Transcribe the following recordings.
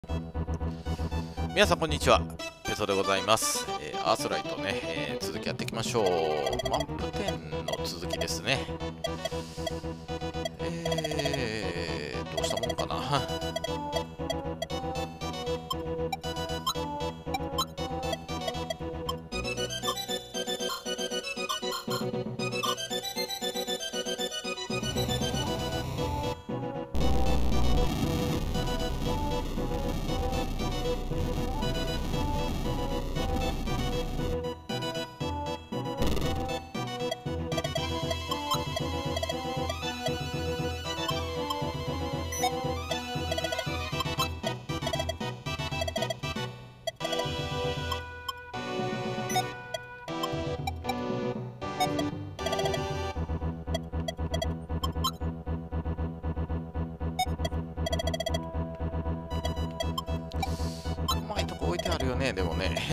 皆さんこんにちは、ペソでございます。アースライトね、続きやっていきましょう。マップ10の続きですね。どうしたものかな。うまいとこ置いてあるよね、でもね。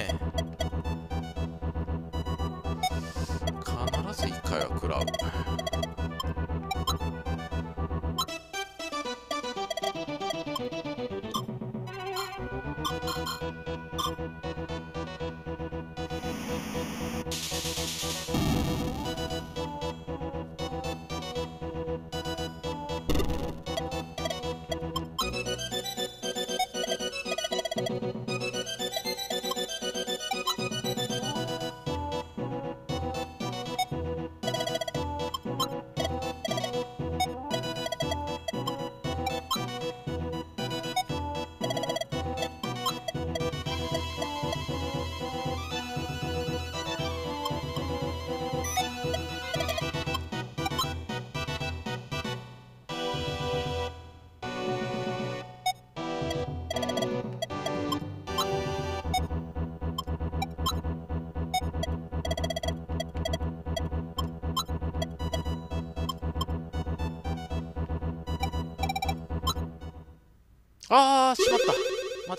必ず1回は食らう。あー、しまった。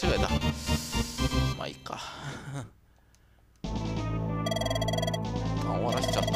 間違えた。まあいいか。ターン終わらしちゃった。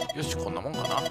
よし、こんなもんかな。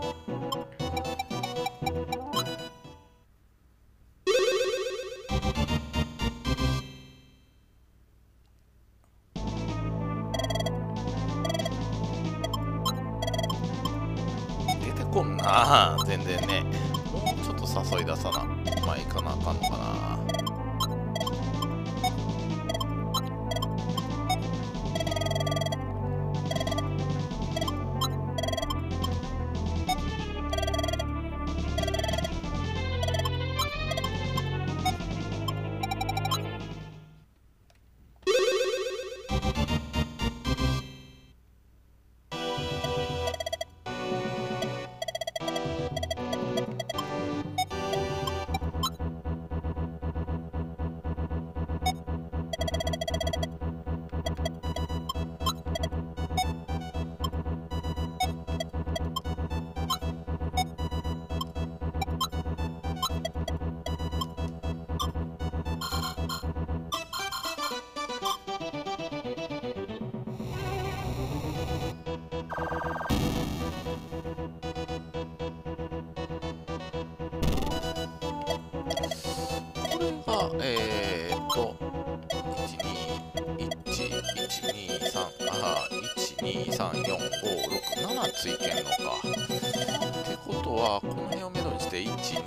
出てこんな、全然ね。もうちょっと誘い出さな。まあ、いかなあかんのかな。123ついてんのか。ってことはこの辺をめどにして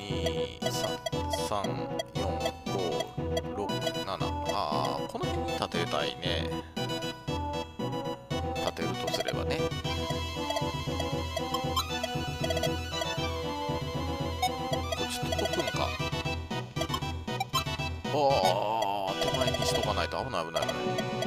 1234567、この辺に立てたいね。立てるとすればね。こっちとこくんか。手前にしとかないと危ない危ない危ない。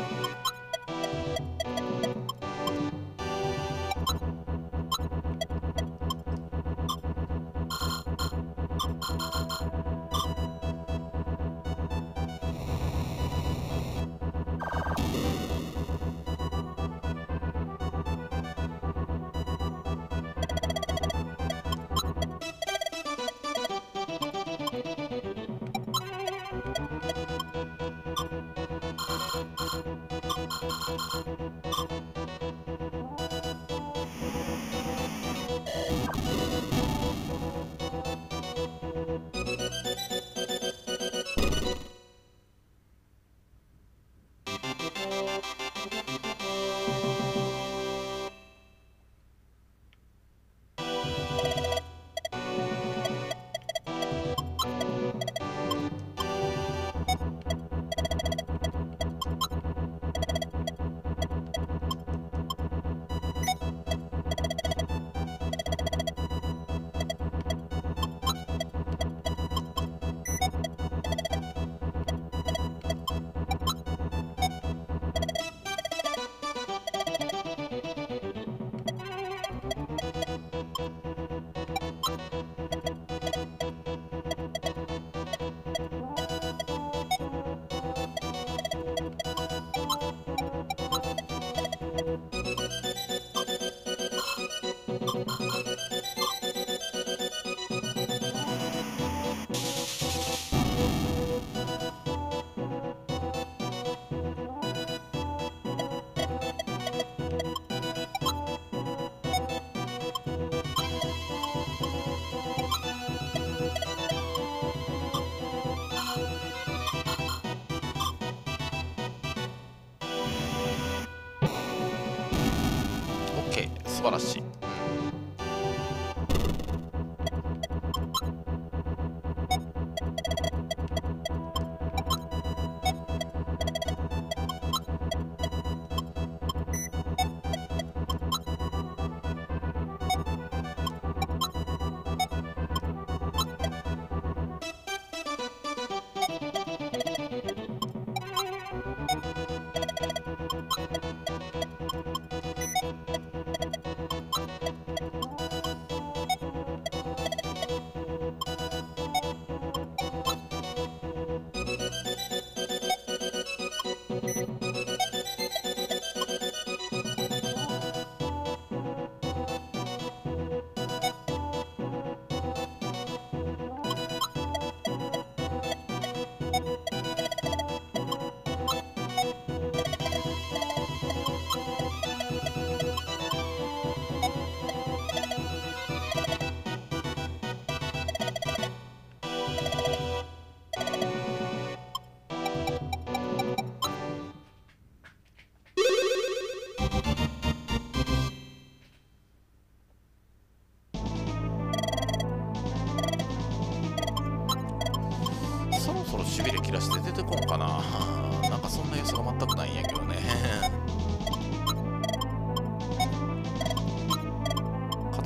素晴らしい。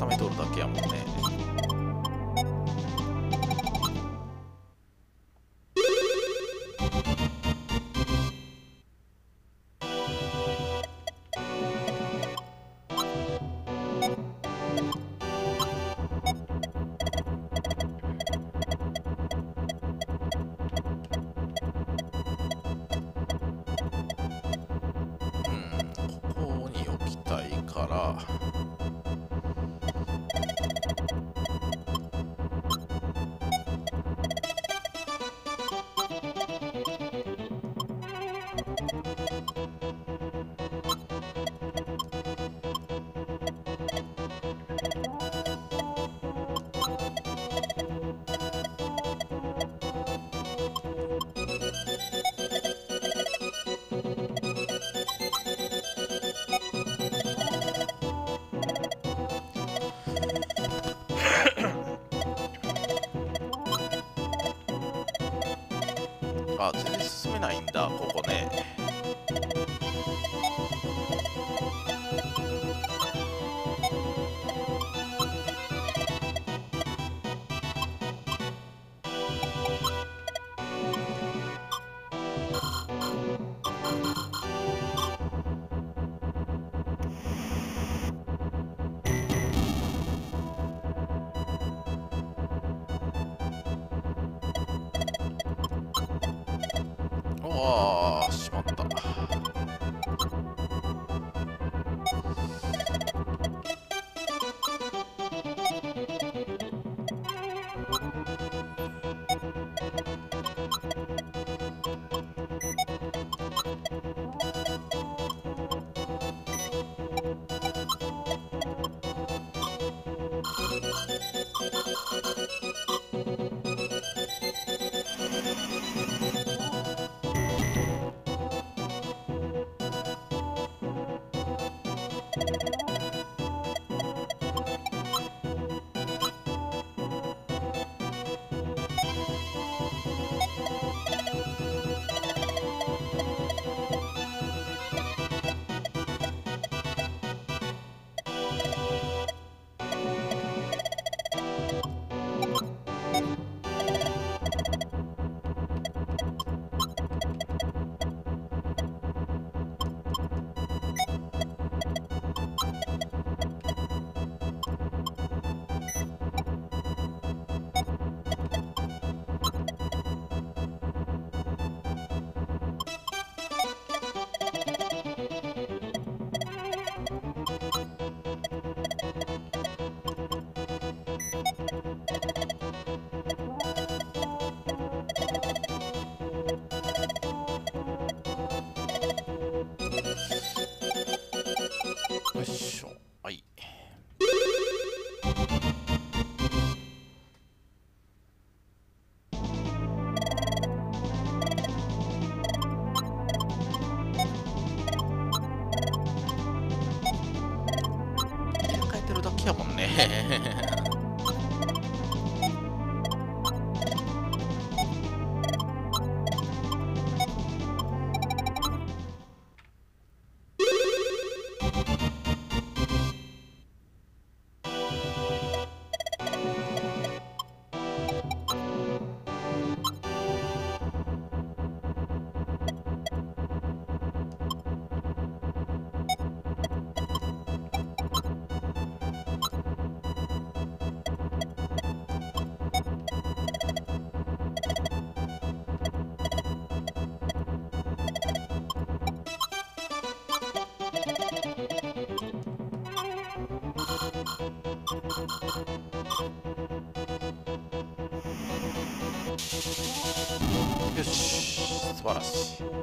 固めとるだけやもんね。ここに置きたいから。あ、全然進めないんだ、ここね。ああ、しまった。よいしょ。はい。入れ替えてるだけやもんね。よし、素晴らしい。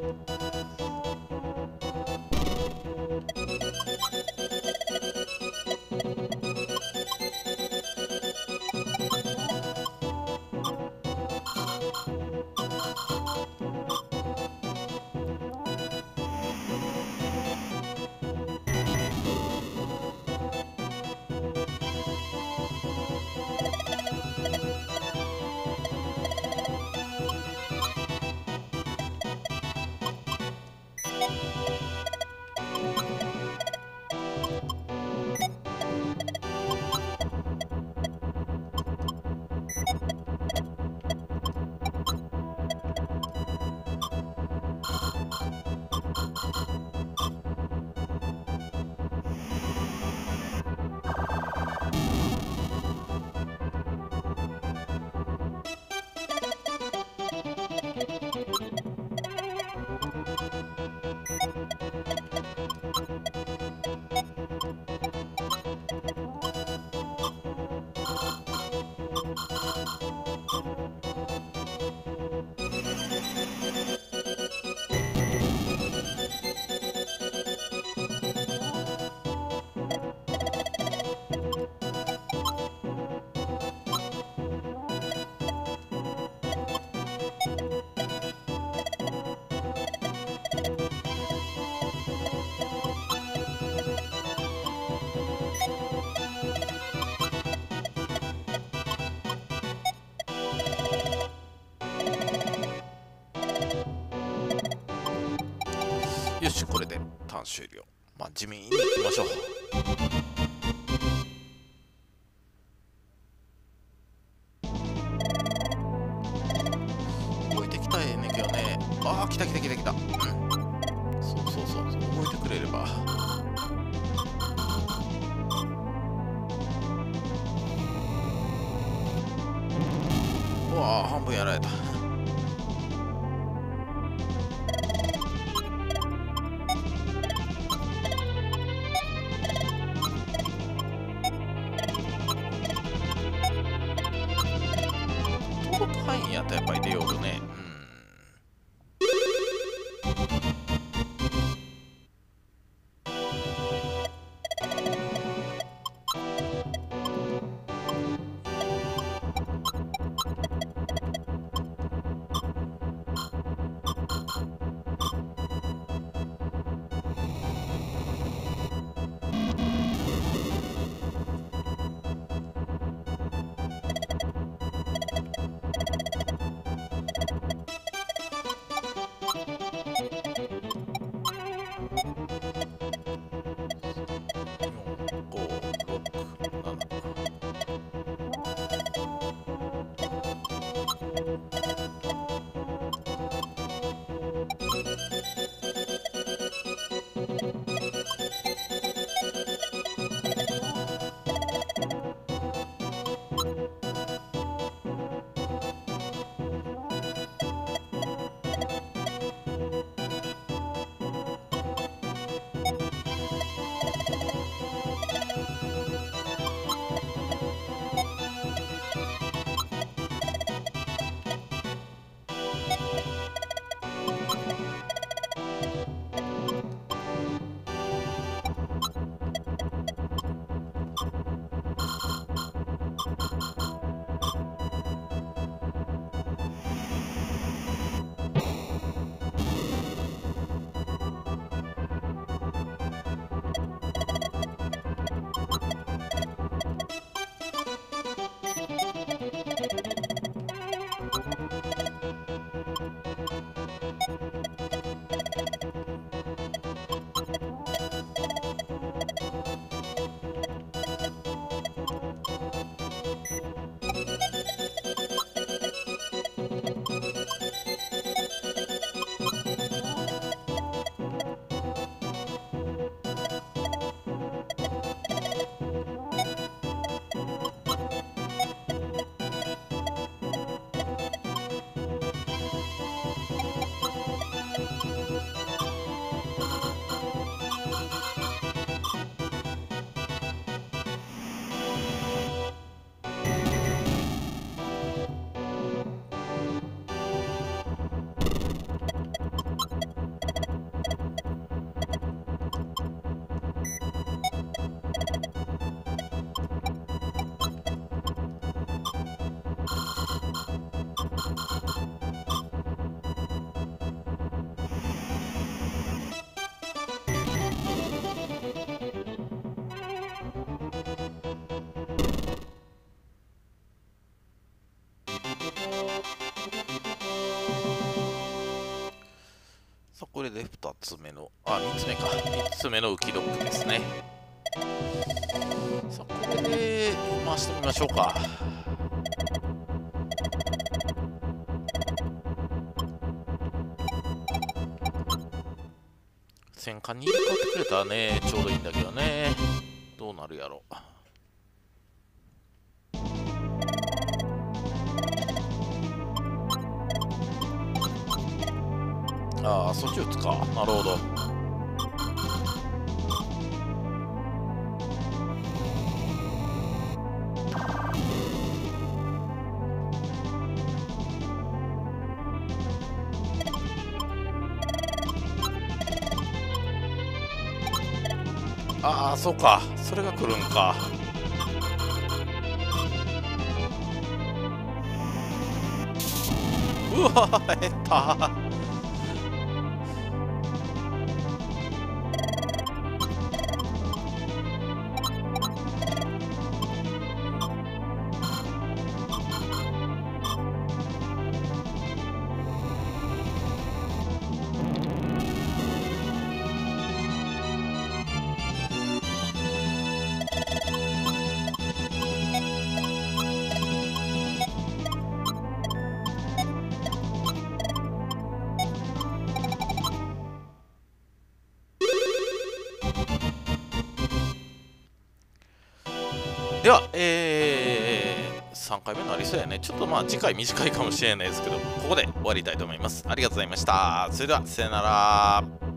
ターン終了。まあ地味に行きましょう。動いてきたらええねんけどね。ああ、来た来た来た来た。うん。そうそうそう、動いてくれれば。うわあ、半分やられた。届く範囲やったらやっぱり出よるね。さあ、これで2つ目の、3つ目か。3つ目の浮きドックですね。さあ、これで回してみましょうか。戦艦に入れ替わってくれたらね、ちょうどいいんだけどね。どうなるやろう。ああ、そっち打つか。なるほど。ああ、そうか。それが来るんか。うわ、減った。 では、3回目のありそうやね。ちょっとまあ次回短いかもしれないですけど、ここで終わりたいと思います。ありがとうございました。それでは、さよなら。